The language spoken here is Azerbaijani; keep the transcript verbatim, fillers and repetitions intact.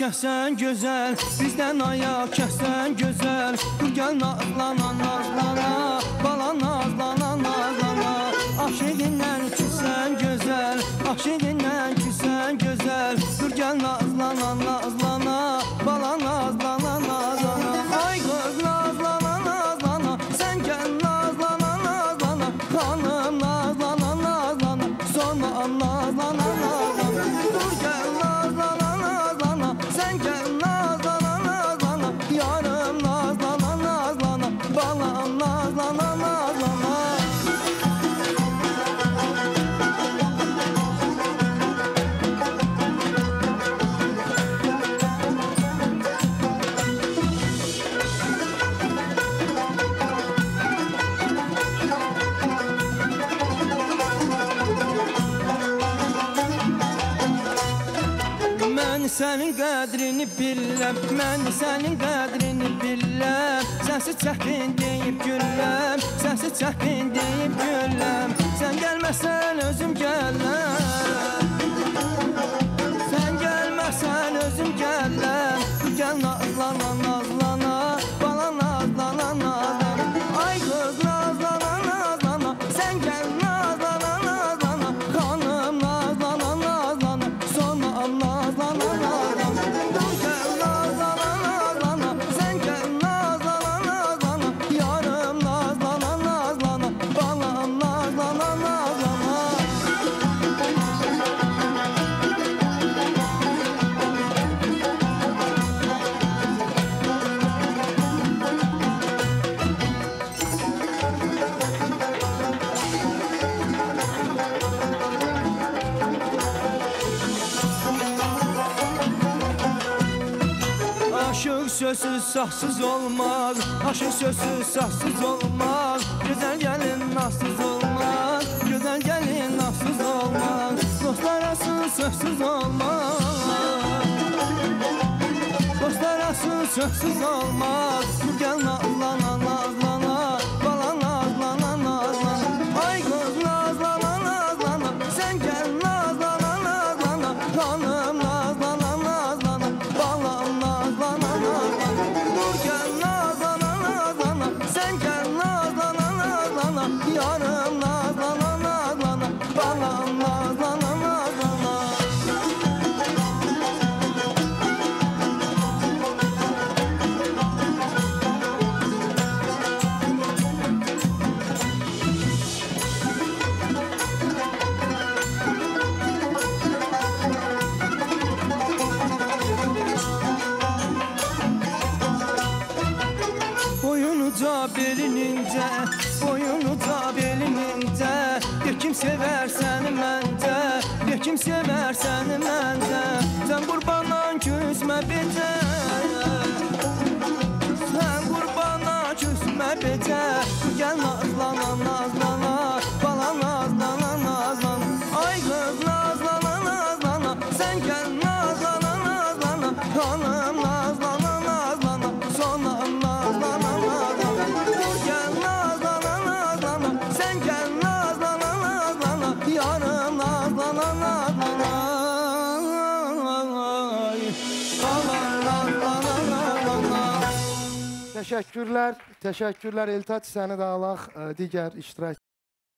kəsən gözəl, bizdən ayaq kəsən gözəl. Dur gəl nazlana, nazlana, bala nazlana, nazlana. Aşiqindən küsən gözəl, aşiqindən küsən gözəl. Dur gəl nazlana, nazlana, bala nazlana, nazlana. Ay qız nazlana, nazlana, sən gəl nazlana, nazlana. Xanım nazlana, nazlana, sonra nazlana, nazlana. Dur gəl nazlana, nazlana, sən gəl nazlana, nazlana. Yarım nazlana, nazlana, balam nazlana, nazlana. Mən sənin qədrini biləm, mən sənin qədrini biləm. Sənsiz çətin deyib gülləm, sənsiz çətin deyib gülləm. Sən gəlməsən özüm gələm, sən gəlməsən özüm gələm. Gəl nazlana, nazlana, bala nazlana, nazlana. Ay qız nazlana, nazlana, sən gəl nazlana, nazlana. Xanım nazlana, nazlana, sonra nazlana. Aşık sözsüz sahsız olmaz, aşık sözsüz sahsız olmaz. Güzel gelin nasız olmaz, güzel gelin nasız olmaz. Dostlar arası sözsüz olmaz, dostlar arası sözsüz olmaz. Gel nazlana, nazlana, bala nazlana, nazlana. Ay kız nazlana, nazlana, sen gel nazlana, nazlana. Hanım nazlana, nazlana, balam nazlana. Yarım nazlana, nazlana, balam nazlana, nazlana. Boyunuca belinince, boyunuca belinince. Bir kim sever seni məncə, bir kim sever seni məncə. Sən qurbanan küsmə becə, sən qurbana küsmə becə. Gəl nazlana, nazlana, bala nazlana, nazlana. Ay qız nazlana, nazlana, sən gəl nazlana, nazlana. Xanım nazlana, nazlana, sonra nazlana, nazlana. Dur gəl nazlana, nazlana, sən gəl nazlana, nazlana. Yarım nazlana, nazlana. Təşəkkürlər, təşəkkürlər Eltaç, səni də alaq digər iştirak